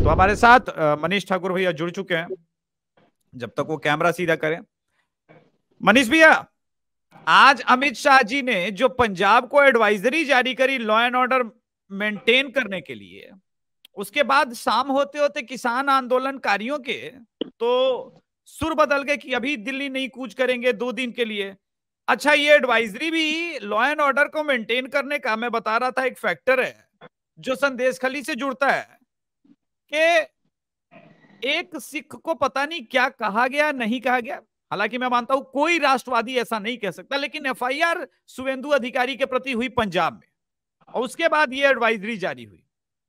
तो हमारे साथ मनीष ठाकुर भैया जुड़ चुके हैं, जब तक वो कैमरा सीधा करें। मनीष भैया, आज अमित शाह जी ने जो पंजाब को एडवाइजरी जारी करी लॉ एंड ऑर्डर मेंटेन करने के लिए, उसके बाद शाम होते होते किसान आंदोलनकारियों के तो सुर बदल गए कि अभी दिल्ली नहीं कूच करेंगे 2 दिन के लिए। अच्छा, ये एडवाइजरी भी लॉ एंड ऑर्डर को मेंटेन करने का, मैं बता रहा था, एक फैक्टर है जो संदेश खली से जुड़ता है कि एक सिख को पता नहीं क्या कहा गया, नहीं कहा गया। हालांकि मैं मानता हूं कोई राष्ट्रवादी ऐसा नहीं कह सकता, लेकिन एफआईआर शुवेंदु अधिकारी के प्रति हुई पंजाब में, और उसके बाद ये एडवाइजरी जारी हुई।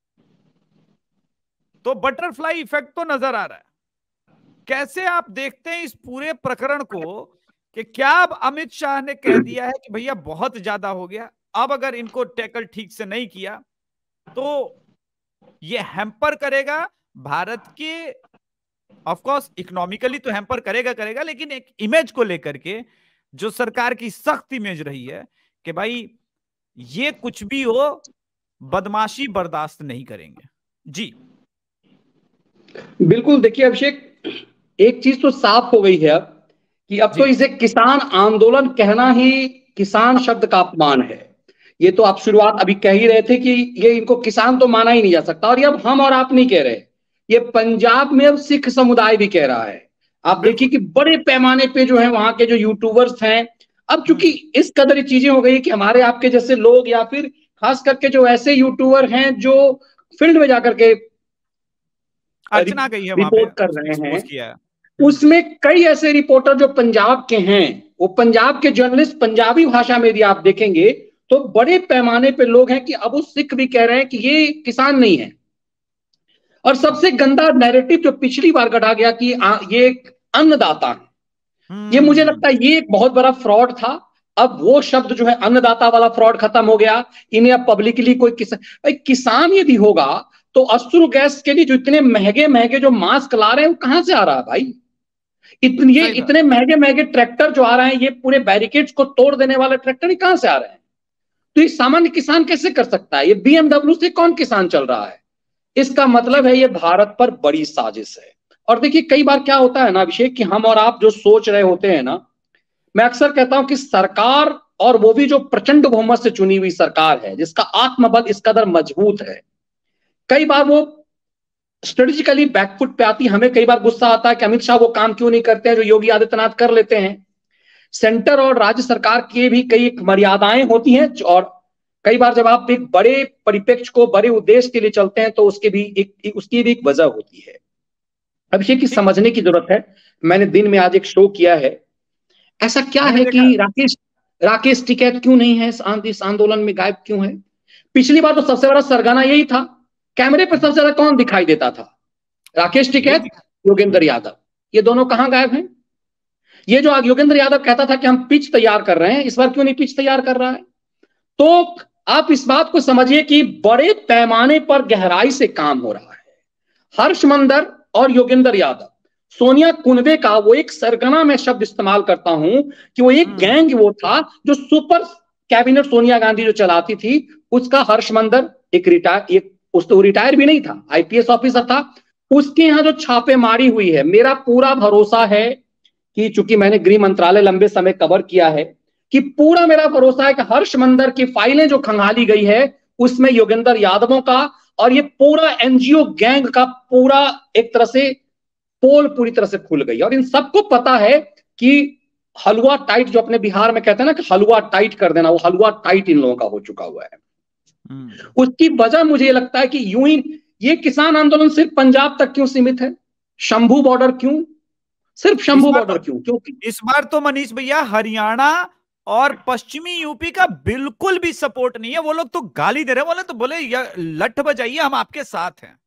तो बटरफ्लाई इफेक्ट तो नजर आ रहा है। कैसे आप देखते हैं इस पूरे प्रकरण को कि क्या अब अमित शाह ने कह दिया है कि भैया बहुत ज्यादा हो गया, अब अगर इनको टैकल ठीक से नहीं किया तो ये हैम्पर करेगा भारत के, ऑफ कोर्स इकोनॉमिकली तो हैम्पर करेगा, लेकिन एक इमेज को लेकर के जो सरकार की सख्त इमेज रही है कि भाई ये कुछ भी हो, बदमाशी बर्दाश्त नहीं करेंगे। जी बिल्कुल। देखिए अभिषेक, एक चीज तो साफ हो गई है अब कि अब तो इसे किसान आंदोलन कहना ही किसान शब्द का अपमान है। ये तो आप शुरुआत अभी कह ही रहे थे कि ये इनको किसान तो माना ही नहीं जा सकता, और ये अब हम और आप नहीं कह रहे, ये पंजाब में अब सिख समुदाय भी कह रहा है। आप देखिए कि बड़े पैमाने पे जो है वहां के जो यूट्यूबर्स हैं, अब चूंकि इस कदर चीजें हो गई कि हमारे आपके जैसे लोग या फिर खास करके जो ऐसे यूट्यूबर हैं जो फील्ड में जाकर के अर्चना गई है रिपोर्ट कर रहे हैं, किया। उसमें कई ऐसे रिपोर्टर जो पंजाब के हैं, वो पंजाब के जर्नलिस्ट पंजाबी भाषा में यदि आप देखेंगे तो बड़े पैमाने पे लोग हैं कि अब वो सिख भी कह रहे हैं कि ये किसान नहीं है। और सबसे गंदा नैरेटिव जो पिछली बार गढ़ा गया कि ये एक अन्नदाता है, ये मुझे लगता है ये एक बहुत बड़ा फ्रॉड था। अब वो शब्द जो है अन्नदाता वाला फ्रॉड खत्म हो गया। इन्हें अब पब्लिकली कोई किसान यदि होगा तो अश्रु गैस के लिए जो इतने महंगे महंगे जो मास्क ला रहे हैं वो कहां से आ रहा है भाई? इतने महंगे महंगे ट्रैक्टर जो आ रहे हैं, ये पूरे बैरिकेड्स को तोड़ देने वाले ट्रैक्टर कहां से आ रहे हैं? तो ये सामान्य किसान कैसे कर सकता है? ये बीएमडब्ल्यू से कौन किसान चल रहा है? इसका मतलब है ये भारत पर बड़ी साजिश है। और देखिए कई बार क्या होता है ना अभिषेक, कि हम और आप जो सोच रहे होते हैं ना, मैं अक्सर कहता हूं कि सरकार, और वो भी जो प्रचंड बहुमत से चुनी हुई सरकार है जिसका आत्मबल इस कदर मजबूत है, कई बार वो स्ट्रेटेजिकली बैकफुट पे आती। हमें कई बार गुस्सा आता है कि अमित शाह वो काम क्यों नहीं करते हैं जो योगी आदित्यनाथ कर लेते हैं। सेंटर और राज्य सरकार की भी कई मर्यादाएं होती हैं, और कई बार जब आप एक बड़े परिप्रेक्ष्य को, बड़े उद्देश्य के लिए चलते हैं तो उसकी भी एक वजह होती है। अभिषेक की समझने की जरूरत है। मैंने दिन में आज एक शो किया है, ऐसा क्या है कि राकेश टिकैत क्यों नहीं है इस आंदोलन में, गायब क्यों है? पिछली बार तो सबसे बड़ा सरगना यही था, कैमरे पर सबसे ज्यादा कौन दिखाई देता था? राकेश टिकैत, योगेंद्र यादव। ये दोनों कहां गायब हैं? ये जो योगेंद्र यादव कहता था कि हम पिच तैयार कर रहे हैं, इस बार क्यों नहीं पिच तैयार कर रहा है? तो आप इस बात को समझिए कि बड़े पैमाने पर गहराई से काम हो रहा है। हर्ष मंदर और योगेंद्र यादव, सोनिया कुनवे का वो एक सरगना में शब्द इस्तेमाल करता हूं कि वो एक गैंग वो था जो सुपर कैबिनेट सोनिया गांधी जो चलाती थी, उसका हर्ष मंदर एक रिटायर भी नहीं था, आईपीएस ऑफिसर था। उसके यहां जो छापेमारी हुई है, मेरा पूरा भरोसा है कि चूंकि मैंने गृह मंत्रालय लंबे समय कवर किया है, कि पूरा मेरा भरोसा है कि हर्ष मंदर की फाइलें जो खंगाली गई है उसमें योगेंद्र यादवों का और ये पूरा एनजीओ गैंग का पूरा एक तरह से पोल पूरी तरह से खुल गई। और इन सबको पता है कि हलवा टाइट, जो अपने बिहार में कहते हैं ना कि हलवा टाइट कर देना, वो हलवा टाइट इन लोगों का हो चुका हुआ है। उसकी वजह मुझे लगता है कि यूं ही ये किसान आंदोलन सिर्फ पंजाब तक क्यों सीमित है? शंभू बॉर्डर क्यों? सिर्फ शंभू बॉर्डर क्यों? क्योंकि इस बार तो मनीष भैया हरियाणा और पश्चिमी यूपी का बिल्कुल भी सपोर्ट नहीं है। वो लोग तो गाली दे रहे हैं, बोले लठ बजाइए, हम आपके साथ हैं।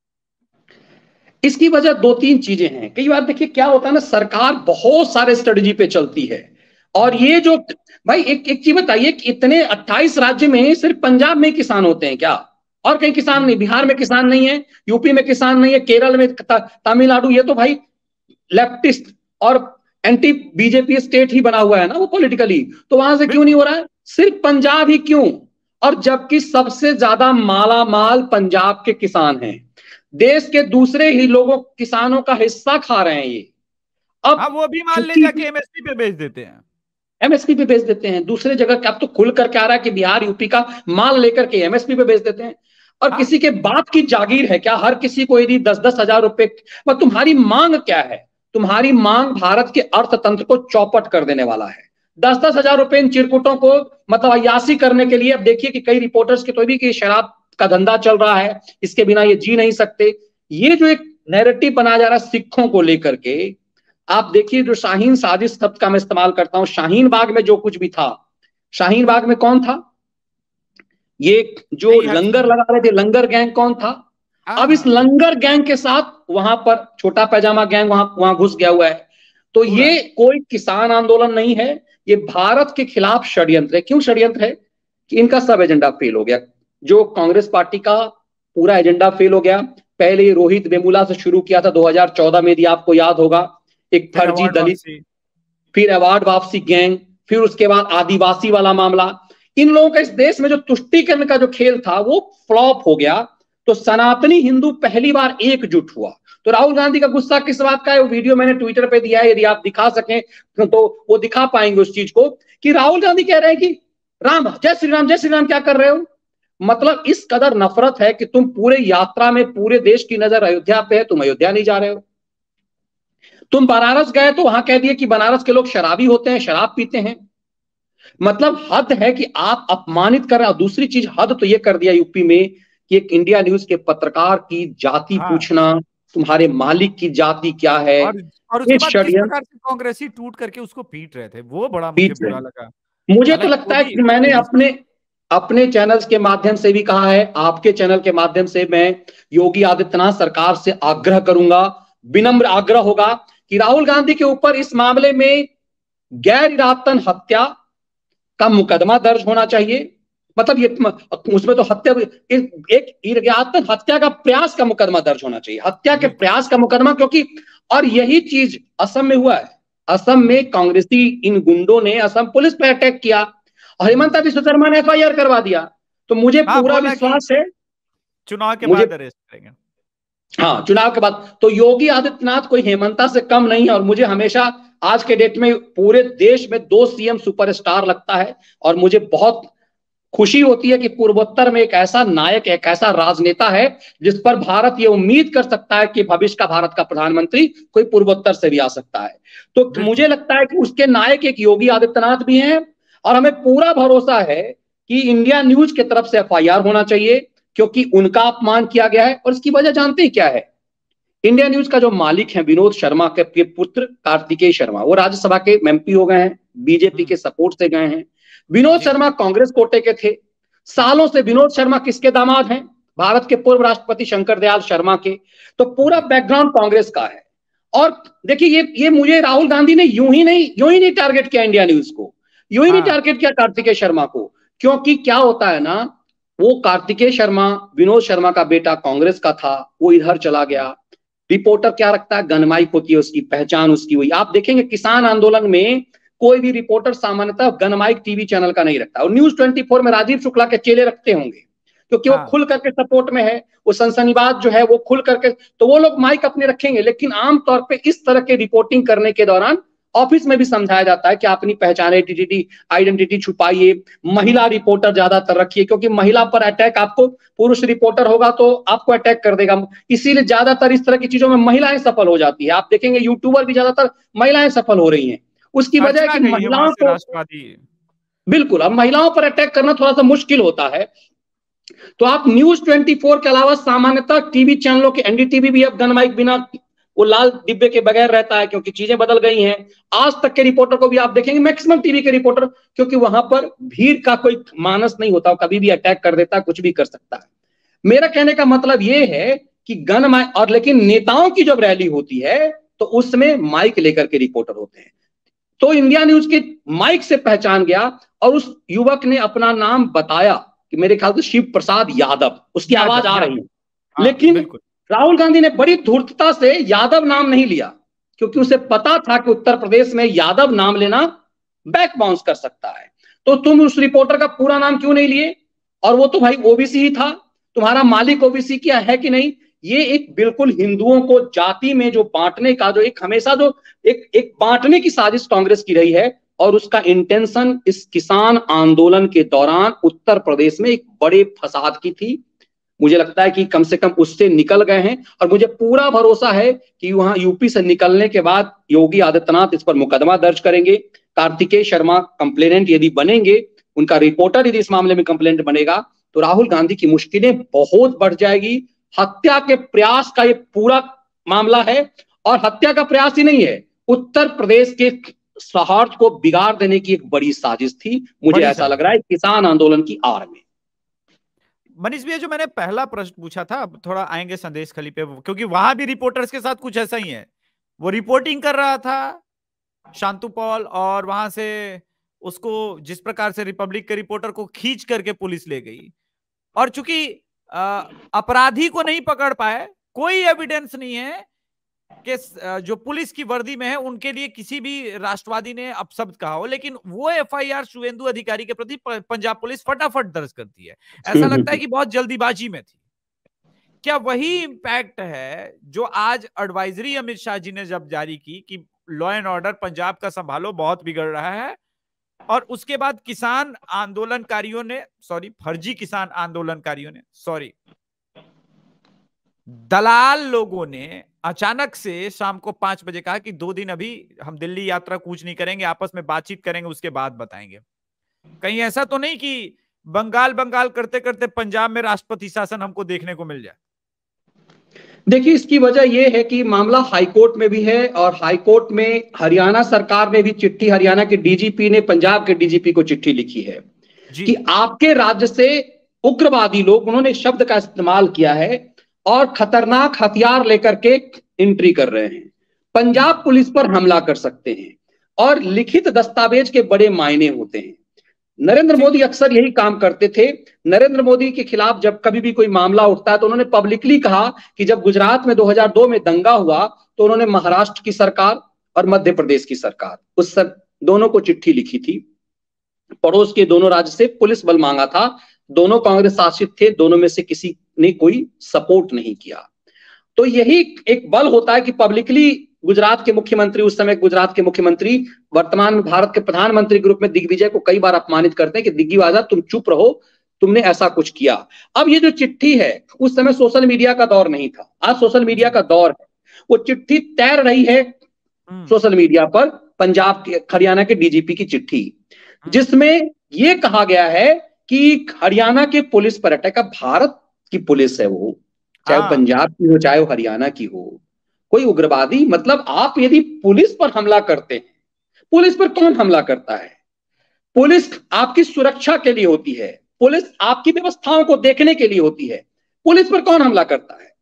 इसकी वजह 2-3 चीजें हैं। कई बार देखिए क्या होता है ना, सरकार बहुत सारे स्ट्रेटजी पे चलती है, और ये जो भाई एक चीज बताइए कि इतने 28 राज्य में सिर्फ पंजाब में किसान होते हैं क्या? और कहीं किसान नहीं? बिहार में किसान नहीं है, यूपी में किसान नहीं है, केरल में, तमिलनाडु, ये तो भाई लेफ्टिस्ट और एंटी बीजेपी स्टेट ही बना हुआ है ना वो पॉलिटिकली, तो वहां से क्यों नहीं हो रहा है? सिर्फ पंजाब ही क्यों? और जबकि सबसे ज्यादा माला माल पंजाब के किसान हैं। देश के दूसरे ही लोगों किसानों का हिस्सा खा रहे हैं ये। अब हाँ, वो भी माल ले जाके एमएसपी पे बेच देते हैं, एमएसपी पे बेच देते हैं दूसरे जगह। अब तो खुल करके आ रहा है कि बिहार यूपी का माल लेकर के एमएसपी पे बेच देते हैं। और हाँ? किसी के बाप की जागीर है क्या? हर किसी को यदि 10-10 हजार रुपए, पर तुम्हारी मांग क्या है? तुम्हारी मांग भारत के अर्थतंत्र को चौपट कर देने वाला है। 10-10 हजार रुपए इन चिरकुटों को मतलब अयासी करने के लिए। अब देखिए कि कई रिपोर्टर्स के तो भी कि शराब का धंधा चल रहा है, इसके बिना ये जी नहीं सकते। ये जो एक नैरेटिव बनाया जा रहा है सिखों को लेकर के, आप देखिए जो शाहीन साजिश शब्द का मैं इस्तेमाल करता हूं, शाहीन बाग में जो कुछ भी था, शाहीन बाग में कौन था? ये जो लंगर लगा रहे थे, लंगर गैंग कौन था? अब इस लंगर गैंग के साथ वहां पर छोटा पैजामा गैंग वहां घुस गया हुआ है। तो ये कोई किसान आंदोलन नहीं है, ये भारत के खिलाफ षड्यंत्र है। क्यों षड्यंत्र है? कि इनका सब एजेंडा फेल हो गया। जो कांग्रेस पार्टी का पूरा एजेंडा फेल हो गया। पहले ये रोहित वेमुला से शुरू किया था 2014 में, यदि आपको याद होगा, एक फर्जी दलित, फिर अवार्ड वापसी गैंग, फिर उसके बाद आदिवासी वाला मामला। इन लोगों का इस देश में जो तुष्टीकरण का जो खेल था वो फ्लॉप हो गया। तो सनातनी हिंदू पहली बार एकजुट हुआ। तो राहुल गांधी का गुस्सा किस बात का है? वो वीडियो मैंने ट्विटर पे दिया है, यदि आप दिखा सकें तो वो दिखा पाएंगे उस चीज को, कि राहुल गांधी कह रहे हैं कि राम, जय श्री राम, जय श्री राम क्या कर रहे हो? मतलब इस कदर नफरत है कि तुम पूरे यात्रा में पूरे देश की नजर अयोध्या पे है, तुम अयोध्या नहीं जा रहे हो। तुम बनारस गए तो वहां कह दिए कि बनारस के लोग शराबी होते हैं, शराब पीते हैं। मतलब हद है कि आप अपमानित कर रहे हो। दूसरी चीज, हद तो ये कर दिया यूपी में कि एक इंडिया न्यूज के पत्रकार की जाति पूछना, तुम्हारे मालिक की जाति क्या है, और उसके बाद किस प्रकार से कांग्रेसी टूट करके उसको पीट रहे थे, वो बड़ा मुझे बुरा लगा। मुझे तो लगता है कि मैंने अपने चैनल्स के माध्यम से भी कहा है, आपके चैनल के माध्यम से मैं योगी आदित्यनाथ सरकार से आग्रह करूंगा, विनम्र आग्रह होगा कि राहुल गांधी के ऊपर इस मामले में गैर इरादतन हत्या का मुकदमा दर्ज होना चाहिए। मतलब ये उसमें तो हत्या, एक इरादतन हत्या का प्रयास का मुकदमा दर्ज होना चाहिए, हत्या के प्रयास का मुकदमा। क्योंकि और यही चीज असम में हुआ है। असम में कांग्रेसी इन गुंडों ने असम पुलिस पर अटैक किया और हेमंता बिश्व शर्मा ने एफआईआर करवा दिया। तो मुझे पूरा विश्वास है चुनाव के बाद अरेस्ट करेंगे। हाँ, चुनाव के बाद। तो योगी आदित्यनाथ कोई हेमंता से कम नहीं है। और मुझे हमेशा आज के डेट में पूरे देश में 2 सीएम सुपरस्टार लगता है। और मुझे बहुत खुशी होती है कि पूर्वोत्तर में एक ऐसा नायक, एक ऐसा राजनेता है जिस पर भारत ये उम्मीद कर सकता है कि भविष्य का भारत का प्रधानमंत्री कोई पूर्वोत्तर से भी आ सकता है। तो मुझे लगता है कि उसके नायक एक योगी आदित्यनाथ भी हैं। और हमें पूरा भरोसा है कि इंडिया न्यूज की तरफ से एफआईआर होना चाहिए, क्योंकि उनका अपमान किया गया है। और इसकी वजह जानते हैं क्या है? इंडिया न्यूज का जो मालिक है विनोद शर्मा के पुत्र कार्तिकेय शर्मा, वो राज्यसभा के एमपी हो गए हैं, बीजेपी के सपोर्ट से गए हैं। विनोद शर्मा कांग्रेस कोटे के थे सालों से। विनोद शर्मा किसके दामाद हैं? भारत के पूर्व राष्ट्रपति शंकर दयाल शर्मा के। तो पूरा बैकग्राउंड कांग्रेस का है। और देखिए ये मुझे राहुल गांधी ने यूं ही नहीं टारगेट किया इंडिया न्यूज को, यूं ही नहीं टारगेट किया कार्तिकेय शर्मा को। क्योंकि क्या होता है ना, वो कार्तिकेय शर्मा विनोद शर्मा का बेटा कांग्रेस का था, वो इधर चला गया। रिपोर्टर क्या रखता है? गनमाइक होती है उसकी, पहचान उसकी हुई। आप देखेंगे किसान आंदोलन में कोई भी रिपोर्टर सामान्यतः गनमाइक टीवी चैनल का नहीं रखता। और न्यूज 24 में राजीव शुक्ला के चेले रखते होंगे, क्योंकि वो खुल करके सपोर्ट में है, वो सनसनीबाज जो है वो खुल करके, तो वो लोग माइक अपने रखेंगे। लेकिन आमतौर पर इस तरह के रिपोर्टिंग करने के दौरान ऑफिस में भी समझाया जाता है कि आप अपनी पहचान आइडेंटिटी छुपाइए, महिला रिपोर्टर ज्यादातर रखिए, क्योंकि महिला पर अटैक, आपको पुरुष रिपोर्टर होगा तो आपको अटैक कर देगा। इसीलिए ज्यादातर इस तरह की चीजों में महिलाएं सफल हो जाती है। आप देखेंगे यूट्यूबर भी ज्यादातर महिलाएं सफल हो रही हैं। उसकी वजह है कि महिलाओं को, बिल्कुल, अब महिलाओं पर अटैक करना थोड़ा सा मुश्किल होता है। तो आप न्यूज 24 के अलावा सामान्यतः टीवी चैनलों के, एनडीटीवी भी अब गनमाइक बिना, वो लाल डिब्बे के बगैर रहता है, क्योंकि चीजें बदल गई हैं। आज तक के रिपोर्टर को भी आप देखेंगे, मैक्सिमम टीवी के रिपोर्टर, क्योंकि वहां पर भीड़ का कोई मानस नहीं होता, कभी भी अटैक कर देता है, कुछ भी कर सकता है। मेरा कहने का मतलब ये है कि गन और, लेकिन नेताओं की जब रैली होती है तो उसमें माइक लेकर के रिपोर्टर होते हैं। तो इंडिया न्यूज के माइक से पहचान गया और उस युवक ने अपना नाम बताया कि मेरे ख्याल से शिव प्रसाद यादव, उसकी आवाज आ रही है। लेकिन राहुल गांधी ने बड़ी धूर्तता से यादव नाम नहीं लिया, क्योंकि उसे पता था कि उत्तर प्रदेश में यादव नाम लेना बैक बाउंस कर सकता है। तो तुम उस रिपोर्टर का पूरा नाम क्यों नहीं लिए? और वो तो भाई ओबीसी ही था, तुम्हारा मालिक ओबीसी क्या है कि नहीं? ये एक बिल्कुल हिंदुओं को जाति में जो बांटने का जो एक हमेशा जो एक बांटने की साजिश कांग्रेस की रही है, और उसका इंटेंशन इस किसान आंदोलन के दौरान उत्तर प्रदेश में एक बड़े फसाद की थी। मुझे लगता है कि कम से कम उससे निकल गए हैं, और मुझे पूरा भरोसा है कि वहां यूपी से निकलने के बाद योगी आदित्यनाथ इस पर मुकदमा दर्ज करेंगे। कार्तिकेय शर्मा कंप्लेनेंट यदि बनेंगे, उनका रिपोर्टर यदि इस मामले में कंप्लेनेंट बनेगा, तो राहुल गांधी की मुश्किलें बहुत बढ़ जाएगी। हत्या के प्रयास का ये पूरा मामला है, और हत्या का प्रयास ही नहीं है, उत्तर प्रदेश के सौहार्द को बिगाड़ देने की एक बड़ी साजिश थी। मुझे ऐसा लग रहा है किसान आंदोलन की आड़ में। मनीष भैया, जो मैंने पहला प्रश्न पूछा था, थोड़ा आएंगे संदेश खली पे, क्योंकि वहां भी रिपोर्टर्स के साथ कुछ ऐसा ही है। वो रिपोर्टिंग कर रहा था शांतु पॉल, और वहां से उसको जिस प्रकार से रिपब्लिक के रिपोर्टर को खींच करके पुलिस ले गई, और चूंकि अपराधी को नहीं पकड़ पाए, कोई एविडेंस नहीं है कि जो पुलिस की वर्दी में है उनके लिए किसी भी राष्ट्रवादी ने अपशब्द कहा हो, लेकिन वो एफआईआर शुवेंदु अधिकारी के प्रति पंजाब पुलिस फटाफट दर्ज करती है। ऐसा लगता है कि बहुत जल्दीबाजी में थी। क्या वही इंपैक्ट है जो आज एडवाइजरी अमित शाह जी ने जब जारी की कि लॉ एंड ऑर्डर पंजाब का संभालो, बहुत बिगड़ रहा है, और उसके बाद किसान आंदोलनकारियों ने, फर्जी किसान आंदोलनकारियों ने, दलाल लोगों ने अचानक से शाम को 5 बजे कहा कि 2 दिन अभी हम दिल्ली यात्रा कूच नहीं करेंगे, आपस में बातचीत करेंगे, उसके बाद बताएंगे। कहीं ऐसा तो नहीं कि बंगाल बंगाल करते करते पंजाब में राष्ट्रपति शासन हमको देखने को मिल जाए? देखिए, इसकी वजह यह है कि मामला हाईकोर्ट में भी है, और हाईकोर्ट में हरियाणा सरकार ने भी चिट्ठी, हरियाणा के डीजीपी ने पंजाब के डीजीपी को चिट्ठी लिखी है कि आपके राज्य से उग्रवादी लोग, उन्होंने शब्द का इस्तेमाल किया है, और खतरनाक हथियार लेकर के एंट्री कर रहे हैं, पंजाब पुलिस पर हमला कर सकते हैं, और लिखित दस्तावेज के बड़े मायने होते हैं। नरेंद्र मोदी अक्सर यही काम करते थे। नरेंद्र मोदी के खिलाफ जब कभी भी कोई मामला उठता है तो उन्होंने पब्लिकली कहा कि जब गुजरात में 2002 में दंगा हुआ तो उन्होंने महाराष्ट्र की सरकार और मध्य प्रदेश की सरकार, उस सब दोनों को चिट्ठी लिखी थी। पड़ोस के दोनों राज्य से पुलिस बल मांगा था, दोनों कांग्रेस शासित थे, दोनों में से किसी ने कोई सपोर्ट नहीं किया। तो यही एक बल होता है कि पब्लिकली गुजरात के मुख्यमंत्री, उस समय गुजरात के मुख्यमंत्री वर्तमान में भारत के प्रधानमंत्री के रूप में दिग्विजय को कई बार अपमानित करते हैं कि दिग्विजय तुम चुप रहो, तुमने ऐसा कुछ किया। अब ये जो चिट्ठी है, उस समय सोशल मीडिया का दौर नहीं था, आज सोशल मीडिया का दौर है। वो चिट्ठी तैर रही है सोशल मीडिया पर, पंजाब के, हरियाणा के डीजीपी की चिट्ठी, जिसमें यह कहा गया है कि हरियाणा के पुलिस पर अटैक। अब भारत की पुलिस है वो, चाहे वो पंजाब की हो चाहे वो हरियाणा की हो, कोई उग्रवादी, मतलब आप यदि पुलिस पर हमला करते हैं, पुलिस पर कौन हमला करता है? पुलिस आपकी सुरक्षा के लिए होती है, पुलिस आपकी व्यवस्थाओं को देखने के लिए होती है, पुलिस पर कौन हमला करता है?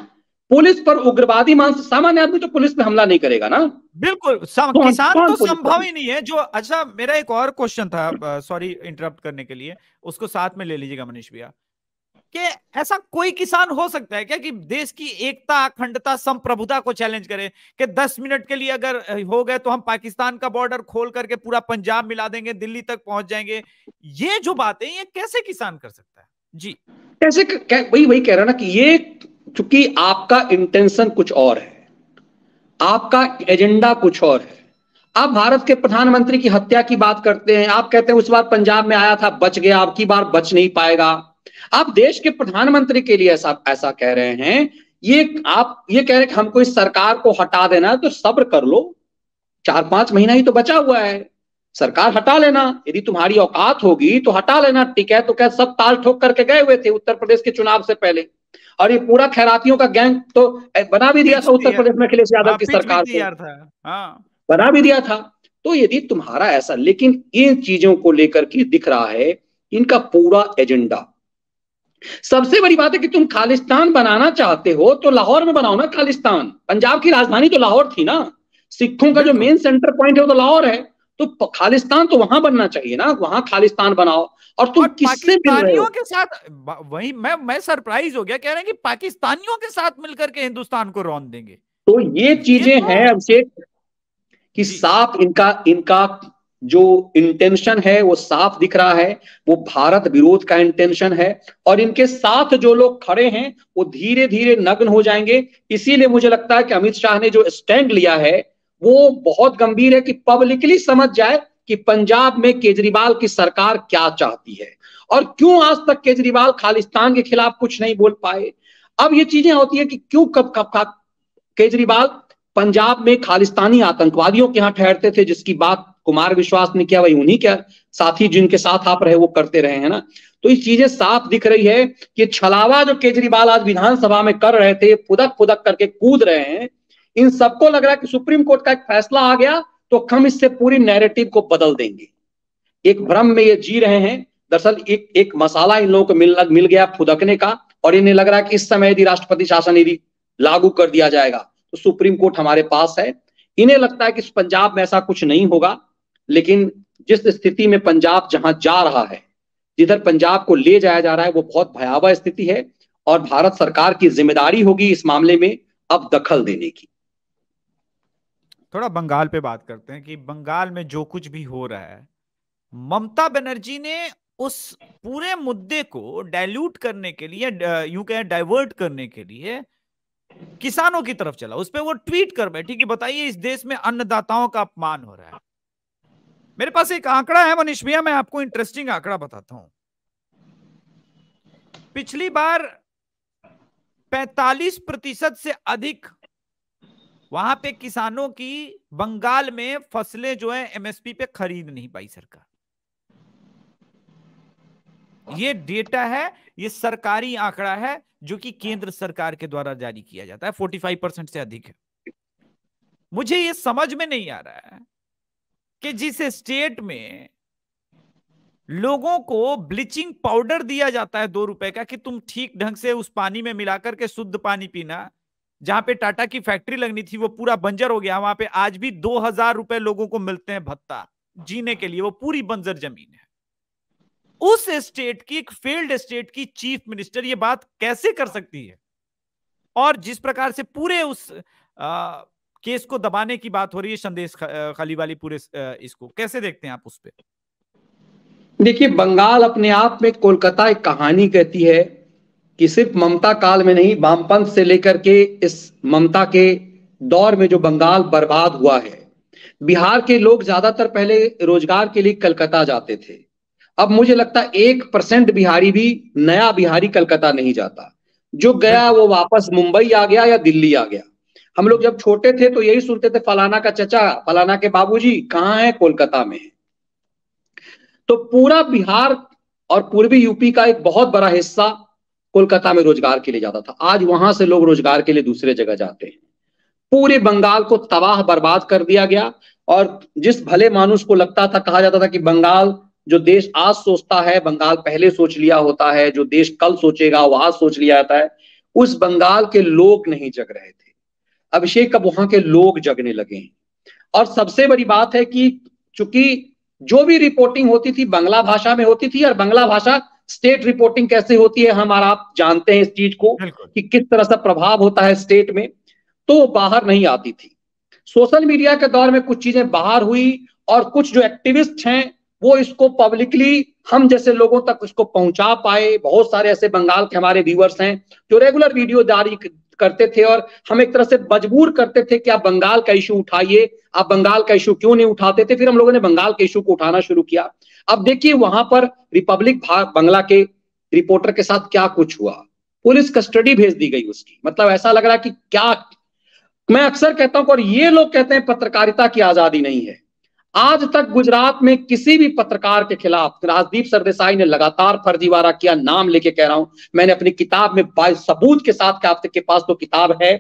पुलिस पर उग्रवादी सामान्य आदमी तो पुलिस पे हमला नहीं करेगा ना, बिल्कुल। किसान तो संभव ही नहीं है जो। अच्छा, मेरा एक और क्वेश्चन था, सॉरी इंटरप्ट करने के लिए, उसको साथ में ले लीजिएगा मनीष भैया, कि ऐसा कोई किसान हो सकता है क्या कि देश की एकता, अखंडता, संप्रभुता को चैलेंज करे कि 10 मिनट के लिए अगर हो गए तो हम पाकिस्तान का बॉर्डर खोल करके पूरा पंजाब मिला देंगे, दिल्ली तक पहुंच जाएंगे? ये जो बातें, ये कैसे किसान कर सकता है? जी, कैसे? वही कह रहा ना कि ये, चूंकि आपका इंटेंशन कुछ और है, आपका एजेंडा कुछ और है। आप भारत के प्रधानमंत्री की हत्या की बात करते हैं, आप कहते हैं उस बार पंजाब में आया था, बच गया, अब की बार बच नहीं पाएगा। आप देश के प्रधानमंत्री के लिए ऐसा कह रहे हैं। आप ये कह रहे हैं कि हमको इस सरकार को हटा देना है, तो सब्र कर लो, 4-5 महीना ही तो बचा हुआ है, सरकार हटा लेना, यदि तुम्हारी औकात होगी तो हटा लेना। टिकैत तो क्या सब ताल ठोक करके गए हुए थे उत्तर प्रदेश के चुनाव से पहले, और ये पूरा खैरातियों का गैंग तो बना भी दिया था उत्तर प्रदेश में अखिलेश यादव की सरकार को, बना भी दिया था। तो यदि तुम्हारा ऐसा, लेकिन इन चीजों को लेकर के दिख रहा है इनका पूरा एजेंडा। सबसे बड़ी बात है कि तुम खालिस्तान बनाना चाहते हो तो लाहौर में बनाओ ना खालिस्तान। पंजाब की राजधानी तो लाहौर थी ना, सिखों का जो मेन सेंटर पॉइंट है वो तो लाहौर है, तो खालिस्तान तो वहां बनना चाहिए ना, वहां खालिस्तान बनाओ। और तुम किससे मिल रहे हो? के साथ वही मैं सरप्राइज हो गया, कह रहे हैं कि पाकिस्तानियों के साथ मिलकर के हिंदुस्तान को रौंद देंगे। तो ये चीजें हैं अभिषेक कि साफ इनका जो इंटेंशन है वो साफ दिख रहा है, वो भारत विरोध का इंटेंशन है। और इनके साथ जो लोग खड़े हैं वो धीरे धीरे नग्न हो जाएंगे। इसीलिए मुझे लगता है कि अमित शाह ने जो स्टैंड लिया है वो बहुत गंभीर है, कि पब्लिकली समझ जाए कि पंजाब में केजरीवाल की सरकार क्या चाहती है और क्यों आज तक केजरीवाल खालिस्तान के खिलाफ कुछ नहीं बोल पाए। अब ये चीजें होती है कि क्यों कब केजरीवाल पंजाब में खालिस्तानी आतंकवादियों के यहां ठहरते थे, जिसकी बात कुमार विश्वास ने किया, वही उन्हीं के साथी जिनके साथ आप रहे वो करते रहे हैं ना। तो ये चीजें साफ दिख रही है कि छलावा जो केजरीवाल आज विधानसभा में कर रहे थे, फुदक फुदक करके कूद रहे हैं, इन सबको लग रहा है कि सुप्रीम कोर्ट का एक फैसला आ गया तो हम इससे पूरी नैरेटिव को बदल देंगे। एक भ्रम में ये जी रहे हैं। दरअसल एक मसाला इन लोगों को मिल गया फुदकने का, और इन्हें लग रहा है कि इस समय यदि राष्ट्रपति शासन यदि लागू कर दिया जाएगा तो सुप्रीम कोर्ट हमारे पास है। इन्हें लगता है कि पंजाब में ऐसा कुछ नहीं होगा, लेकिन जिस स्थिति में पंजाब जहां जा रहा है, जिधर पंजाब को ले जाया जा रहा है, वो बहुत भयावह स्थिति है और भारत सरकार की जिम्मेदारी होगी इस मामले में अब दखल देने की। थोड़ा बंगाल पे बात करते हैं कि बंगाल में जो कुछ भी हो रहा है, ममता बनर्जी ने उस पूरे मुद्दे को डाइल्यूट करने के लिए, यूं कहें डाइवर्ट करने के लिए किसानों की तरफ चला। उस पर वो ट्वीट कर बैठी कि बताइए इस देश में अन्नदाताओं का अपमान हो रहा है। मेरे पास एक आंकड़ा है मनीष भैया, मैं आपको इंटरेस्टिंग आंकड़ा बताता हूं। पिछली बार 45% से अधिक वहां पे किसानों की बंगाल में फसलें जो है एमएसपी पे खरीद नहीं पाई सरकार। ये डेटा है, ये सरकारी आंकड़ा है जो कि केंद्र सरकार के द्वारा जारी किया जाता है। 45% से अधिक है। मुझे ये समझ में नहीं आ रहा है कि जिस स्टेट में लोगों को ब्लीचिंग पाउडर दिया जाता है 2 रुपए का कि तुम ठीक ढंग से उस पानी में मिलाकर के शुद्ध पानी पीना, जहां पे टाटा की फैक्ट्री लगनी थी वो पूरा बंजर हो गया, वहां पे आज भी 2000 रुपए लोगों को मिलते हैं भत्ता जीने के लिए, वो पूरी बंजर जमीन है। उस स्टेट की, एक फेल्ड स्टेट की चीफ मिनिस्टर ये बात कैसे कर सकती है? और जिस प्रकार से पूरे उस केस को दबाने की बात हो रही है, संदेश खाली वाली पूरे इसको कैसे देखते हैं आप उस पे? देखिए, बंगाल अपने आप में कोलकाता एक कहानी कहती है कि सिर्फ ममता काल में नहीं, वामपंथ से लेकर के इस ममता के दौर में जो बंगाल बर्बाद हुआ है, बिहार के लोग ज्यादातर पहले रोजगार के लिए कलकत्ता जाते थे। अब मुझे लगता है 1% बिहारी भी, नया बिहारी कलकत्ता नहीं जाता। जो गया वो वापस मुंबई आ गया या दिल्ली आ गया। हम लोग जब छोटे थे तो यही सुनते थे, फलाना का चचा, फलाना के बाबूजी कहाँ है, कोलकाता में है। तो पूरा बिहार और पूर्वी यूपी का एक बहुत बड़ा हिस्सा कोलकाता में रोजगार के लिए जाता था। आज वहां से लोग रोजगार के लिए दूसरे जगह जाते हैं। पूरे बंगाल को तबाह बर्बाद कर दिया गया। और जिस भले मानुष को लगता था, कहा जाता था कि बंगाल जो देश आज सोचता है बंगाल पहले सोच लिया होता है, जो देश कल सोचेगा वो आज सोच लिया जाता है, उस बंगाल के लोग नहीं जग रहे थे। अभिषेक, अब वहां के लोग जगने लगे हैं। और सबसे बड़ी बात है कि चूंकि जो भी रिपोर्टिंग होती थी बांग्ला भाषा में होती थी, और बांग्ला भाषा स्टेट रिपोर्टिंग कैसे होती है हम और आप जानते हैं इस चीज को कि किस तरह से प्रभाव होता है स्टेट में, तो बाहर नहीं आती थी। सोशल मीडिया के दौर में कुछ चीजें बाहर हुई और कुछ जो एक्टिविस्ट हैं वो इसको पब्लिकली हम जैसे लोगों तक इसको पहुंचा पाए। बहुत सारे ऐसे बंगाल के हमारे व्यूअर्स हैं जो रेगुलर वीडियो जारी करते थे और हम एक तरह से मजबूर करते थे कि आप बंगाल का इशू उठाइए। आप बंगाल का इशू क्यों नहीं उठाते थे? फिर हम लोगों ने बंगाल के इशू को उठाना शुरू किया। अब देखिए वहां पर रिपब्लिक बांग्ला के रिपोर्टर के साथ क्या कुछ हुआ, पुलिस कस्टडी भेज दी गई उसकी। मतलब ऐसा लग रहा है कि क्या, मैं अक्सर कहता हूं, और ये लोग कहते हैं पत्रकारिता की आजादी नहीं है। आज तक गुजरात में किसी भी पत्रकार के खिलाफ राजदीप सरदेसाई ने लगातार फर्जीवाड़ा किया। नाम लेके कह रहा हूं, मैंने अपनी किताब में सबूत के साथ, आपके पास तो किताब है,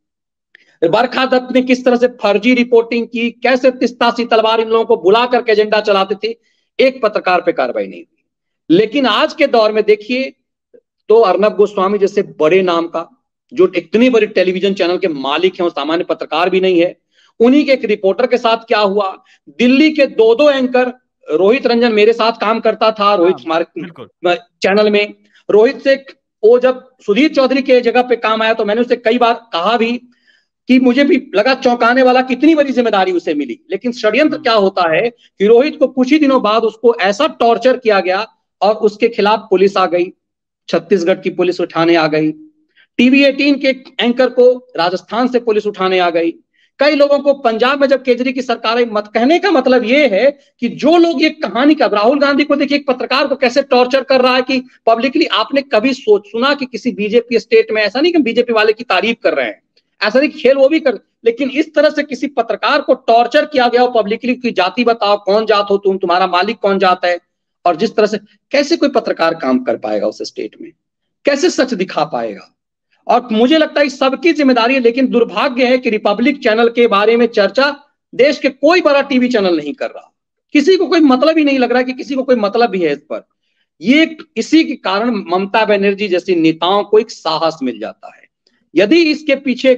बरखा दत्त ने किस तरह से फर्जी रिपोर्टिंग की, कैसे तिस्तासी तलवार इन लोगों को बुला करके एजेंडा चलाते थे, एक पत्रकार पे कार्रवाई नहीं हुई। लेकिन आज के दौर में देखिए तो अर्नब गोस्वामी जैसे बड़े नाम का, जो इतनी बड़ी टेलीविजन चैनल के मालिक हैं, वो सामान्य पत्रकार भी नहीं है, उन्हीं के एक रिपोर्टर के साथ क्या हुआ। दिल्ली के 2 एंकर, रोहित रंजन मेरे साथ काम करता था, रोहित हमारे चैनल में, रोहित से वो जब सुधीर चौधरी के जगह पे काम आया तो मैंने उससे कई बार कहा भी कि मुझे भी लगा चौंकाने वाला कितनी बड़ी जिम्मेदारी उसे मिली। लेकिन षड्यंत्र क्या होता है कि रोहित को कुछ ही दिनों बाद उसको ऐसा टॉर्चर किया गया और उसके खिलाफ पुलिस आ गई, छत्तीसगढ़ की पुलिस उठाने आ गई। टीवी 18 के एंकर को राजस्थान से पुलिस उठाने आ गई। कई लोगों को पंजाब में जब केजरी की सरकार आई, मत कहने का मतलब यह है कि जो लोग ये कहानी का, राहुल गांधी को देखिए एक पत्रकार को कैसे टॉर्चर कर रहा है कि पब्लिकली आपने कभी सुना कि किसी बीजेपी स्टेट में, ऐसा नहीं कि बीजेपी वाले की तारीफ कर रहे हैं, ऐसा नहीं खेल वो भी कर, लेकिन इस तरह से किसी पत्रकार को टॉर्चर किया गया हो पब्लिकली कि जाति बताओ, कौन जात हो तुम, तुम्हारा मालिक कौन जात है, और जिस तरह से कैसे कोई पत्रकार काम कर पाएगा उस स्टेट में, कैसे सच दिखा पाएगा। और मुझे लगता है सबकी जिम्मेदारी है, लेकिन दुर्भाग्य है कि रिपब्लिक चैनल के बारे में चर्चा देश के कोई बड़ा टीवी चैनल नहीं कर रहा, किसी को कोई मतलब ही नहीं लग रहा कि किसी को कोई मतलब भी है इस पर। ये इसी के कारण ममता बनर्जी जैसी नेताओं को एक साहस मिल जाता है। यदि इसके पीछे,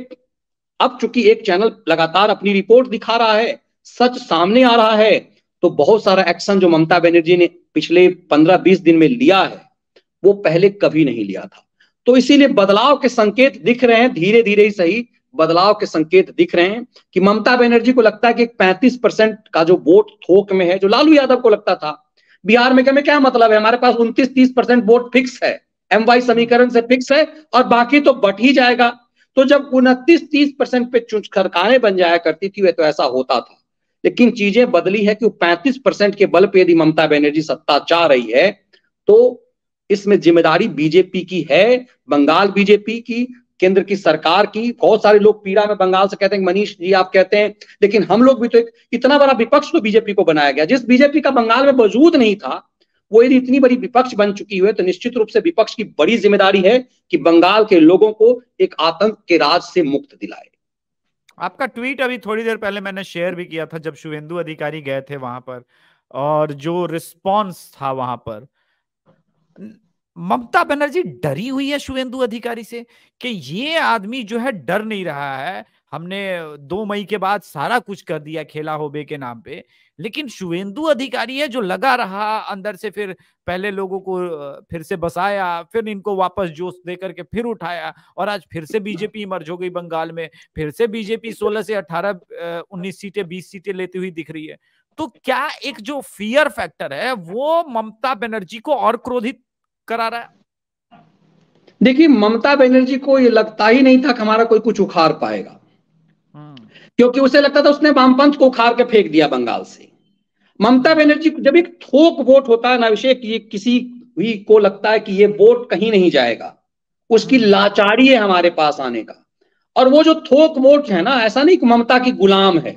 अब चूंकि एक चैनल लगातार अपनी रिपोर्ट दिखा रहा है, सच सामने आ रहा है, तो बहुत सारा एक्शन जो ममता बनर्जी ने पिछले 15-20 दिन में लिया है वो पहले कभी नहीं लिया था। तो इसीलिए बदलाव के संकेत दिख रहे हैं, धीरे धीरे ही सही बदलाव के संकेत दिख रहे हैं कि ममता बनर्जी को लगता है कि 35% का जो वोट थोक में है, जो लालू यादव को लगता था बिहार में क्या मतलब है, हमारे पास 29-30% वोट फिक्स है, MY समीकरण से फिक्स है और बाकी तो बट ही जाएगा। तो जब 29-30% पे सरकारें बन जाया करती थी वे, तो ऐसा होता था। लेकिन चीजें बदली है कि 35% के बल पे यदि ममता बनर्जी सत्ता चाह रही है तो इसमें जिम्मेदारी बीजेपी की है, बंगाल बीजेपी की, केंद्र की सरकार की। बहुत सारे लोग पीड़ा में बंगाल से कहते हैं, मनीष जी आप कहते हैं, लेकिन हम लोग भी तो इतना बड़ा विपक्ष तो बीजेपी को बनाया गया, जिस बीजेपी का बंगाल में मौजूद नहीं था, वो यदि इतनी बड़ी विपक्ष बन चुकी है तो निश्चित रूप से विपक्ष की बड़ी जिम्मेदारी है कि बंगाल के लोगों को एक आतंक के राज से मुक्त दिलाए। आपका ट्वीट अभी थोड़ी देर पहले मैंने शेयर भी किया था, जब शुभेंदु अधिकारी गए थे वहां पर, और जो रिस्पॉन्स था वहां पर, ममता बनर्जी डरी हुई है शुभेंदु अधिकारी से कि ये आदमी जो है डर नहीं रहा है, हमने 2 मई के बाद सारा कुछ कर दिया खेला होबे के नाम पे, लेकिन शुभेंदु अधिकारी है जो लगा रहा अंदर से, फिर पहले लोगों को फिर से बसाया, फिर इनको वापस जोश दे करके फिर उठाया, और आज फिर से बीजेपी मर्ज हो गई बंगाल में, फिर से बीजेपी 16 से 18 19 सीटें 20 सीटें लेती हुई दिख रही है। तो क्या एक जो फियर फैक्टर है वो ममता बनर्जी को और क्रोधित करा रहा है? देखिए, ममता बनर्जी को ये लगता ही नहीं था कि हमारा कोई कुछ उखाड़ पाएगा, क्योंकि उसे लगता था उसने वामपंथ को उखाड़ के फेंक दिया बंगाल से। ममता बनर्जी को जब एक थोक वोट होता है ना अभिषेक, ये किसी भी को लगता है कि ये वोट कहीं नहीं जाएगा, उसकी लाचारी है हमारे पास आने का। और वो जो थोक वोट है ना, ऐसा नहीं कि ममता की गुलाम है,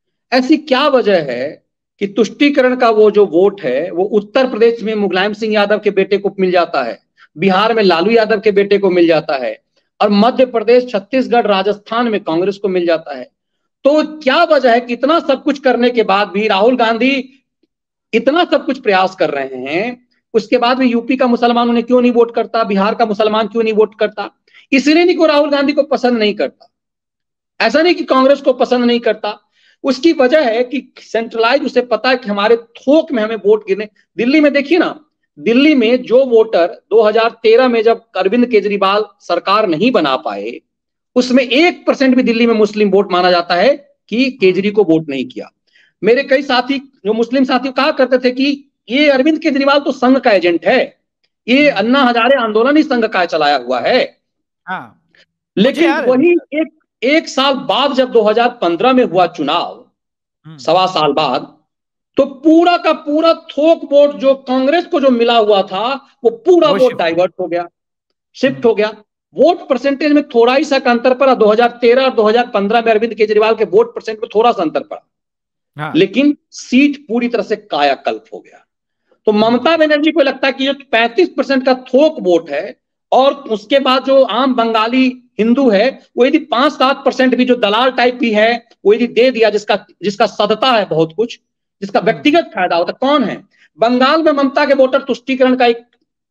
ऐसी क्या वजह है कि तुष्टीकरण का वो जो वोट है वो उत्तर प्रदेश में मुलायम सिंह यादव के बेटे को मिल जाता है, बिहार में लालू यादव के बेटे को मिल जाता है, और मध्य प्रदेश, छत्तीसगढ़, राजस्थान में कांग्रेस को मिल जाता है। तो क्या वजह है कि इतना सब कुछ करने के बाद भी राहुल गांधी इतना सब कुछ प्रयास कर रहे हैं, उसके बाद भी यूपी का मुसलमान उन्हें क्यों नहीं वोट करता, बिहार का मुसलमान क्यों नहीं वोट करता? इसलिए नहीं को राहुल गांधी को पसंद नहीं करता, ऐसा नहीं कि कांग्रेस को पसंद नहीं करता, उसकी वजह है कि सेंट्रलाइज, उसे पता है कि हमारे थोक में हमें वोट गिरने। दिल्ली में देखिए ना, दिल्ली में जो वोटर 2013 में जब अरविंद केजरीवाल सरकार नहीं बना पाए, उसमें 1% भी दिल्ली में मुस्लिम वोट माना जाता है कि केजरी को वोट नहीं किया। मेरे कई साथी जो मुस्लिम साथी कहा करते थे कि ये अरविंद केजरीवाल तो संघ का एजेंट है, ये अन्ना हजारे आंदोलन ही संघ का चलाया हुआ है। हाँ, लेकिन वही एक साल बाद जब 2015 में हुआ चुनाव, 1.25 साल बाद, तो पूरा का पूरा थोक वोट जो कांग्रेस को जो मिला हुआ था वो पूरा वोट डाइवर्ट हो गया, शिफ्ट हो गया। वोट परसेंटेज में थोड़ा ही सा अंतर पड़ा, 2013 और 2015 में अरविंद केजरीवाल के वोट परसेंट में थोड़ा सा अंतर पड़ा, लेकिन सीट पूरी तरह से कायाकल्प हो गया। तो ममता बनर्जी को लगता है कि जो 35% का थोक वोट है, और उसके बाद जो आम बंगाली हिंदू है वो यदि 5-7% भी जो दलाल टाइप भी है वो यदि दे दिया, जिसका सदता है बहुत कुछ, जिसका व्यक्तिगत फायदा होता, कौन है बंगाल में ममता के वोटर? तुष्टीकरण का एक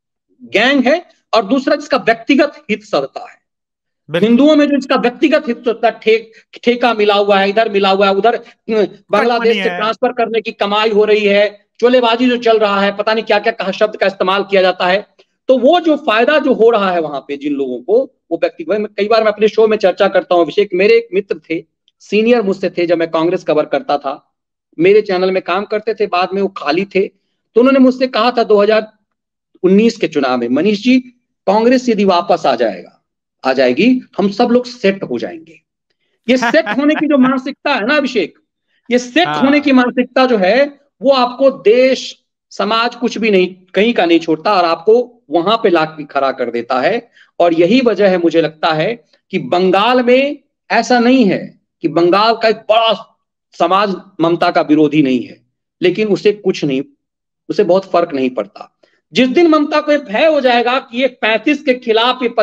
गैंग है, और दूसरा जिसका व्यक्तिगत हित सदता है। हिंदुओं में जो इसका व्यक्तिगत हित होता है, ठेका मिला हुआ है, इधर मिला हुआ है, उधर बांग्लादेश से ट्रांसफर करने की कमाई हो रही है, चोलेबाजी जो चल रहा है, पता नहीं क्या क्या शब्द का इस्तेमाल किया जाता है, तो वो जो फायदा जो हो रहा है वहां पे जिन लोगों को, वो व्यक्ति, कई बार मैं अपने शो में चर्चा करता हूँ अभिषेक, मेरे एक मित्र थे, सीनियर मुझसे थे, जब मैं कांग्रेस कवर करता था, मेरे चैनल में काम करते थे, बाद में वो खाली थे, तो उन्होंने मुझसे कहा था 2019 के चुनाव में, मनीष जी कांग्रेस यदि वापस आ जाएगी, हम सब लोग सेट हो जाएंगे। ये सेट होने की जो मानसिकता है ना अभिषेक, ये सेट होने की मानसिकता जो है, वो आपको देश समाज कुछ भी नहीं, कहीं का नहीं छोड़ता, और आपको वहां पे लाके खड़ा कर देता है। और यही वजह है, मुझे लगता है कि बंगाल में ऐसा नहीं है कि बंगाल का एक बड़ा समाज ममता का विरोधी नहीं है, लेकिन उसे बहुत फर्क नहीं पड़ता। जिस दिन ममता को भय हो जाएगा कि ये 35 के खिलाफ ये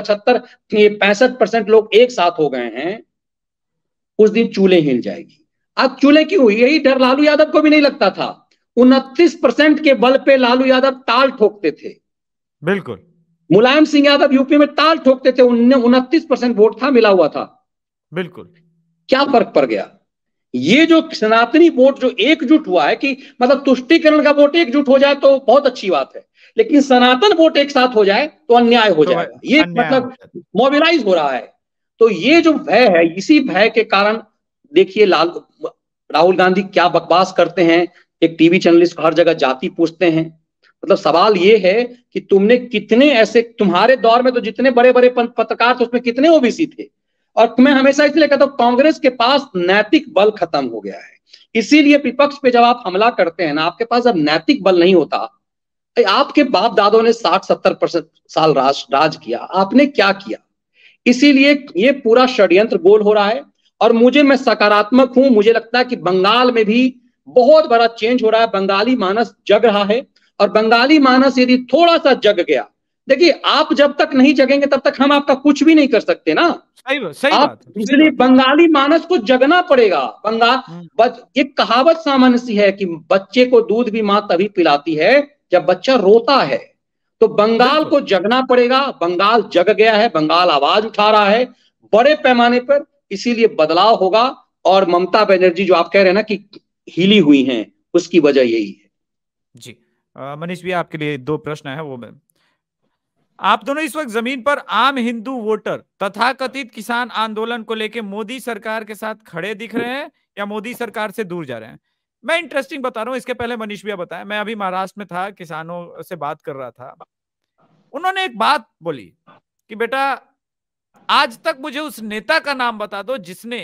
65% लोग एक साथ हो गए हैं, उस दिन चूल्हे हिल जाएगी। आज चूल्हे क्यों हुई? यही डर लालू यादव को भी नहीं लगता था। 29% के बल पे लालू यादव ताल ठोकते थे। बिल्कुल। मुलायम सिंह यादव यूपी में ताल ठोकते थे, 29% वोट था, मिला हुआ था। बिल्कुल। क्या फर्क पड़ गया? ये जो सनातनी वोट जो एकजुट हुआ है, कि मतलब तुष्टीकरण का वोट एकजुट हो जाए तो बहुत अच्छी बात है, लेकिन सनातन वोट एक साथ हो जाए तो अन्याय हो जाएगा। ये मतलब मोबिलाइज हो रहा है। तो ये जो भय है, इसी भय के कारण देखिए राहुल गांधी क्या बकवास करते हैं, एक टीवी चैनलिस्ट को हर जगह जाति पूछते हैं। मतलब सवाल ये है कि तुमने कितने ऐसे, तुम्हारे दौर में तो जितने बड़े बड़े पत्रकार थे उसमें कितने ओबीसी थे। और मैं हमेशा इसलिए कहता हूं, कांग्रेस के पास नैतिक बल खत्म हो गया है। इसीलिए विपक्ष पे जब आप हमला करते हैं ना, आपके पास जब नैतिक बल नहीं होता, आपके बाप दादों ने 60-70% साल राज किया, आपने क्या किया? इसीलिए ये पूरा षड्यंत्र गोल हो रहा है। और मैं सकारात्मक हूं, मुझे लगता है कि बंगाल में भी बहुत बड़ा चेंज हो रहा है। बंगाली मानस जग रहा है, और बंगाली मानस यदि थोड़ा सा जग गया, देखिए आप जब तक नहीं जगेंगे तब तक हम आपका कुछ भी नहीं कर सकते ना। सही बात। इसलिए बंगाली मानस को जगना पड़ेगा। एक कहावत सामान्य सी है कि बच्चे को दूध भी मां तभी पिलाती है जब बच्चा रोता है। तो बंगाल को जगना पड़ेगा। बंगाल जग गया है, बंगाल आवाज उठा रहा है बड़े पैमाने पर, इसीलिए बदलाव होगा। और ममता बनर्जी जो आप कह रहे हैं ना कि हिली हुई हैं, उसकी वजह यही है। जी मनीष भैया, आपके लिए 2 प्रश्न है, वो मैं, आप दोनों इस वक्त जमीन पर आम हिंदू वोटर तथाकथित किसान आंदोलन को लेकर मोदी सरकार के साथ खड़े दिख रहे हैं या मोदी सरकार से दूर जा रहे हैं? मैं इंटरेस्टिंग बता रहा हूं, इसके पहले मनीष भैया बताया, मैं अभी महाराष्ट्र में था, किसानों से बात कर रहा था। उन्होंने एक बात बोली कि बेटा आज तक मुझे उस नेता का नाम बता दो जिसने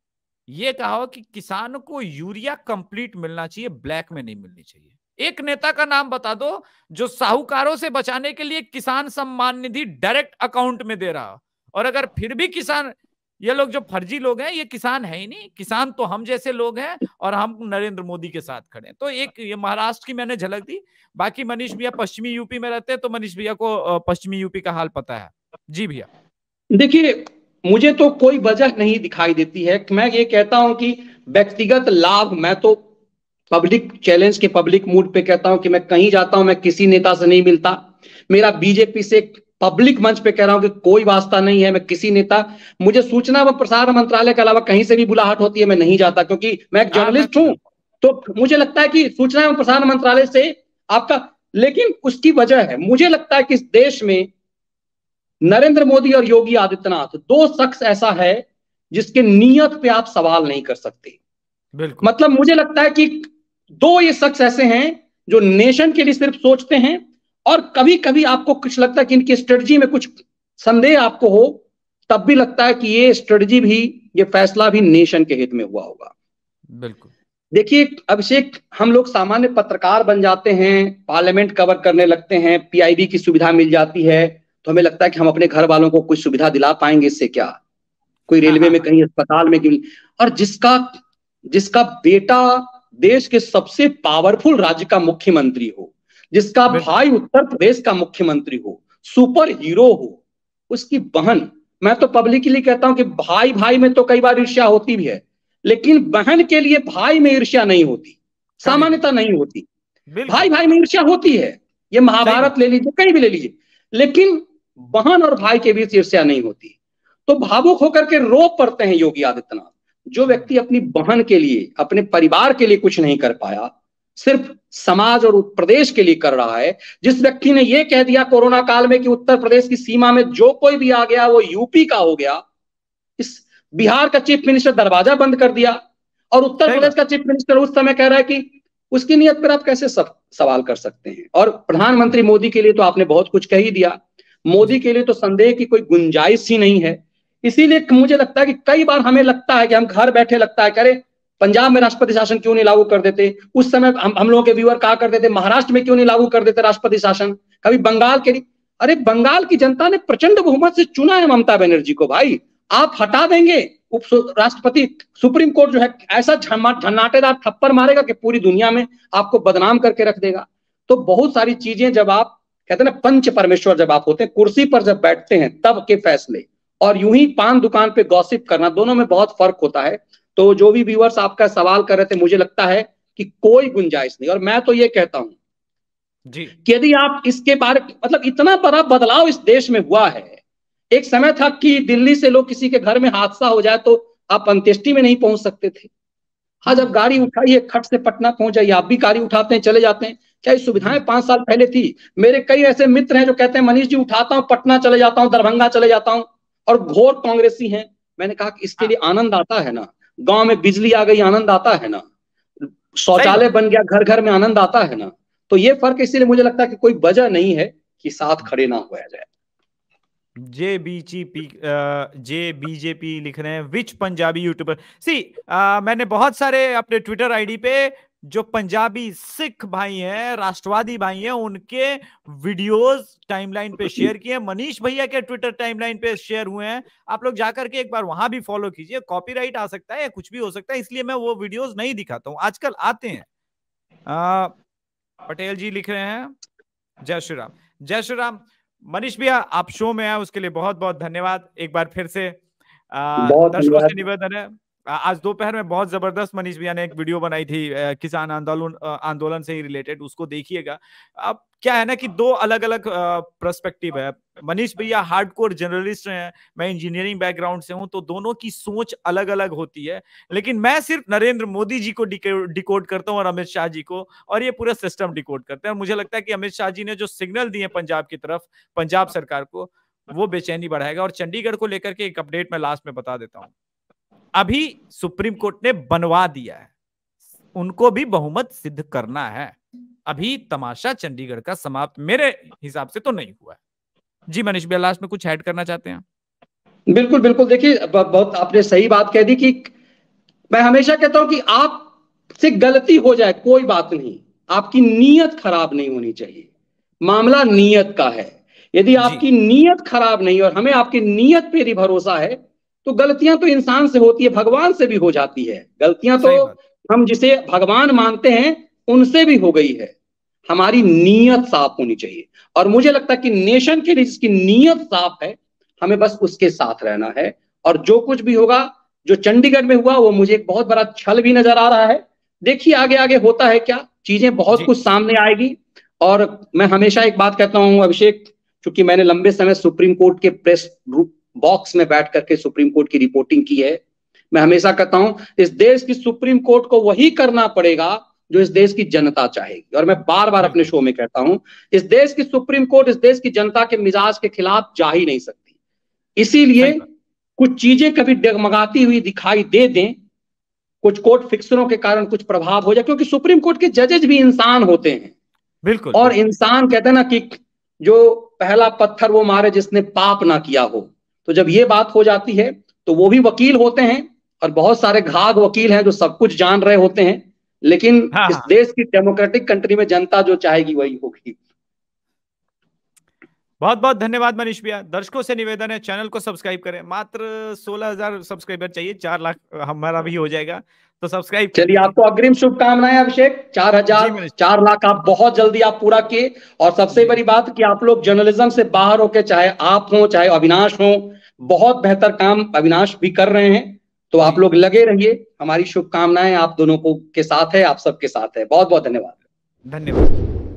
ये कहा हो कि किसानों को यूरिया कंप्लीट मिलना चाहिए, ब्लैक में नहीं मिलनी चाहिए। एक नेता का नाम बता दो जो साहूकारों से बचाने के लिए किसान सम्मान निधि डायरेक्ट अकाउंट में दे रहा। और अगर फिर भी किसान, ये लोग जो फर्जी लोग हैं, ये किसान है ही नहीं, किसान तो हम जैसे लोग हैं और हम नरेंद्र मोदी के साथ खड़े हैं। तो एक ये महाराष्ट्र की मैंने झलक दी। बाकी मनीष भैया पश्चिमी यूपी में रहते हैं, तो मनीष भैया को पश्चिमी यूपी का हाल पता है। जी भैया। देखिए, मुझे तो कोई वजह नहीं दिखाई देती है। मैं ये कहता हूं कि व्यक्तिगत लाभ, मैं तो पब्लिक चैलेंज के पब्लिक मूड पे कहता हूं कि मैं कहीं जाता हूं, मैं किसी नेता से नहीं मिलता। मेरा बीजेपी से पब्लिक मंच पे कह रहा हूं कि कोई वास्ता नहीं है। मैं किसी नेता, मुझे सूचना व प्रसारण मंत्रालय के अलावा कहीं से भी बुलाहट होती है, मैं नहीं जाता, क्योंकि मैं एक जर्नलिस्ट हूं। तो मुझे लगता है कि सूचना एवं प्रसारण मंत्रालय से आपका, लेकिन उसकी वजह है, मुझे लगता है कि इस देश में नरेंद्र मोदी और योगी आदित्यनाथ 2 शख्स ऐसा है जिसके नियत पे आप सवाल नहीं कर सकते। बिल्कुल। मतलब मुझे लगता है कि 2 ये शख्स ऐसे हैं जो नेशन के लिए सिर्फ सोचते हैं, और कभी कभी आपको कुछ लगता है कि इनकी स्ट्रेटजी में कुछ संदेह आपको हो, तब भी लगता है कि ये स्ट्रेटजी भी, ये फैसला भी नेशन के हित में हुआ होगा। बिल्कुल। देखिए अभिषेक, हम लोग सामान्य पत्रकार बन जाते हैं, पार्लियामेंट कवर करने लगते हैं, पीआईबी की सुविधा मिल जाती है, तो हमें लगता है कि हम अपने घर वालों को कुछ सुविधा दिला पाएंगे इससे, क्या कोई रेलवे में कहीं अस्पताल में क्यों। और जिसका बेटा देश के सबसे पावरफुल राज्य का मुख्यमंत्री हो, जिसका भाई उत्तर प्रदेश का मुख्यमंत्री हो, सुपर हीरो हो, उसकी बहन, मैं तो पब्लिकली कहता हूं कि भाई भाई में तो कई बार ईर्ष्या होती भी है, लेकिन बहन के लिए भाई में ईर्ष्या नहीं होती, सामान्यता नहीं होती। भाई भाई में ईर्ष्या होती है, ये महाभारत ले लीजिए, कहीं भी ले लीजिए, लेकिन बहन और भाई के बीच ईर्ष्या नहीं होती। तो भावुक होकर के रो पड़ते हैं योगी आदित्यनाथ। जो व्यक्ति अपनी बहन के लिए, अपने परिवार के लिए कुछ नहीं कर पाया, सिर्फ समाज और प्रदेश के लिए कर रहा है। जिस व्यक्ति ने यह कह दिया कोरोना काल में कि उत्तर प्रदेश की सीमा में जो कोई भी आ गया वो यूपी का हो गया, इस बिहार का चीफ मिनिस्टर दरवाजा बंद कर दिया, और उत्तर प्रदेश का चीफ मिनिस्टर उस समय कह रहा है कि उसकी नीयत पर आप कैसे सवाल कर सकते हैं। और प्रधानमंत्री मोदी के लिए तो आपने बहुत कुछ कह ही दिया। मोदी के लिए तो संदेह की कोई गुंजाइश ही नहीं है। इसीलिए मुझे लगता है कि कई बार हमें लगता है कि हम घर बैठे लगता है करे पंजाब में राष्ट्रपति शासन क्यों नहीं लागू कर देते। उस समय हम लोगों के व्यूअर कहा करते थे महाराष्ट्र में क्यों नहीं लागू कर देते राष्ट्रपति शासन, कभी बंगाल के लिए। अरे बंगाल की जनता ने प्रचंड बहुमत से चुना है ममता बनर्जी को। भाई आप हटा देंगे उप राष्ट्रपति, सुप्रीम कोर्ट जो है ऐसा झन्नाटेदार थप्पड़ मारेगा कि पूरी दुनिया में आपको बदनाम करके रख देगा। तो बहुत सारी चीजें जब आप कहते हैं ना पंच परमेश्वर जब आप होते हैं कुर्सी पर जब बैठते हैं तब के फैसले, और यूं ही पान दुकान पे गॉसिप करना, दोनों में बहुत फर्क होता है। तो जो भी व्यूअर्स आपका सवाल कर रहे थे, मुझे लगता है कि कोई गुंजाइश नहीं। और मैं तो ये कहता हूं जी कि यदि आप इसके बारे मतलब इतना बड़ा बदलाव इस देश में हुआ है। एक समय था कि दिल्ली से लोग किसी के घर में हादसा हो जाए तो आप अंत्येष्टि में नहीं पहुंच सकते थे। हाँ, जब गाड़ी उठाइए खट से पटना पहुंच जाइए, आप भी गाड़ी उठाते हैं चले जाते हैं। क्या ये सुविधाएं 5 साल पहले थी? मेरे कई ऐसे मित्र हैं जो कहते हैं मनीष जी उठाता हूं पटना चले जाता हूं, दरभंगा चले जाता हूं, और घोर कांग्रेसी हैं। मैंने कहा कि इसके लिए आनंद आता है ना, गांव में बिजली आ गई आनंद आता है ना, शौचालय बन गया घर घर में आनंद आता है ना। तो ये फर्क इसीलिए मुझे लगता है कि कोई वजह नहीं है कि साथ खड़े ना हुआ जाए। जे बीजेपी लिख रहे हैं विच पंजाबी यूट्यूबर सी। मैंने बहुत सारे अपने ट्विटर आईडी पे जो पंजाबी सिख भाई हैं, राष्ट्रवादी भाई हैं, उनके वीडियोस टाइमलाइन पे शेयर किए। मनीष भैया के ट्विटर टाइमलाइन पे शेयर हुए हैं। आप लोग जाकर के एक बार वहां भी फॉलो कीजिए। कॉपीराइट आ सकता है या कुछ भी हो सकता है, इसलिए मैं वो वीडियोस नहीं दिखाता हूं। आजकल आते हैं। पटेल जी लिख रहे हैं जय श्री राम, जय श्री राम। मनीष भैया आप शो में आए उसके लिए बहुत बहुत धन्यवाद। एक बार फिर से दर्शकों से निवेदन है, आज दोपहर में बहुत जबरदस्त मनीष भैया ने एक वीडियो बनाई थी किसान आंदोलन से ही रिलेटेड, उसको देखिएगा। अब क्या है ना कि दो अलग अलग पर्सपेक्टिव है। मनीष भैया हार्डकोर जर्नलिस्ट हैं, मैं इंजीनियरिंग बैकग्राउंड से हूं, तो दोनों की सोच अलग अलग होती है। लेकिन मैं सिर्फ नरेंद्र मोदी जी को डिकोड करता हूं और अमित शाह जी को, और ये पूरा सिस्टम डिकोड करते हैं। मुझे लगता है कि अमित शाह जी ने जो सिग्नल दिए पंजाब की तरफ, पंजाब सरकार को, वो बेचैनी बढ़ाएगा। और चंडीगढ़ को लेकर के एक अपडेट मैं लास्ट में बता देता हूं। अभी सुप्रीम कोर्ट ने बनवा दिया है, उनको भी बहुमत सिद्ध करना है। अभी तमाशा चंडीगढ़ का समाप्त मेरे हिसाब से तो नहीं हुआ है। जी मनीष भैया लास्ट में कुछ ऐड करना चाहते हैं? बिल्कुल बिल्कुल, देखिए बहुत आपने सही बात कह दी कि मैं हमेशा कहता हूं कि आपसे गलती हो जाए कोई बात नहीं, आपकी नीयत खराब नहीं होनी चाहिए। मामला नीयत का है। यदि आपकी नीयत खराब नहीं, और हमें आपकी नीयत पे ही भरोसा है, तो गलतियां तो इंसान से होती है, भगवान से भी हो जाती है गलतियां। तो हम जिसे भगवान मानते हैं उनसे भी हो गई है। हमारी नीयत साफ होनी चाहिए, और मुझे लगता है कि नेशन के लिए जिसकी नीयत साफ है, हमें बस उसके साथ रहना है। और जो कुछ भी होगा, जो चंडीगढ़ में हुआ, वो मुझे एक बहुत बड़ा छल भी नजर आ रहा है। देखिए आगे आगे होता है क्या, चीजें बहुत कुछ सामने आएगी। और मैं हमेशा एक बात कहता हूं अभिषेक, क्योंकि मैंने लंबे समय सुप्रीम कोर्ट के प्रेस बॉक्स में बैठ करके सुप्रीम कोर्ट की रिपोर्टिंग की है, मैं हमेशा कहता हूं इस देश की सुप्रीम कोर्ट को वही करना पड़ेगा जो इस देश की जनता चाहेगी। और मैं बार बार अपने शो में कहता हूं, इस देश की सुप्रीम कोर्ट इस देश की जनता के मिजाज के खिलाफ जा ही नहीं सकती। इसीलिए कुछ चीजें कभी डगमगाती हुई दिखाई दे दें, कुछ कोर्ट फिक्सरों के कारण कुछ प्रभाव हो जाए, क्योंकि सुप्रीम कोर्ट के जजेज भी इंसान होते हैं। बिल्कुल। और इंसान कहते हैं ना कि जो पहला पत्थर वो मारे जिसने पाप ना किया हो। तो जब ये बात हो जाती है तो वो भी वकील होते हैं, और बहुत सारे घाघ वकील हैं जो सब कुछ जान रहे होते हैं, लेकिन इस देश की डेमोक्रेटिक कंट्री में जनता जो चाहेगी वही होगी। बहुत बहुत धन्यवाद मनीष भैया। दर्शकों से निवेदन है चैनल को सब्सक्राइब करें। मात्र 16,000 सब्सक्राइबर चाहिए, 4 लाख हमारा भी हो जाएगा, तो सब्सक्राइब। चलिए आपको अग्रिम शुभकामनाएं अभिषेक। 4,000 4 लाख आप बहुत जल्दी आप पूरा किए। और सबसे बड़ी बात कि आप लोग जर्नलिज्म से बाहर होकर, चाहे आप हो चाहे अविनाश हो, बहुत बेहतर काम अविनाश भी कर रहे हैं। तो आप लोग लगे रहिए, हमारी शुभकामनाएं आप दोनों को के साथ है, आप सबके साथ है। बहुत बहुत धन्यवाद। धन्यवाद।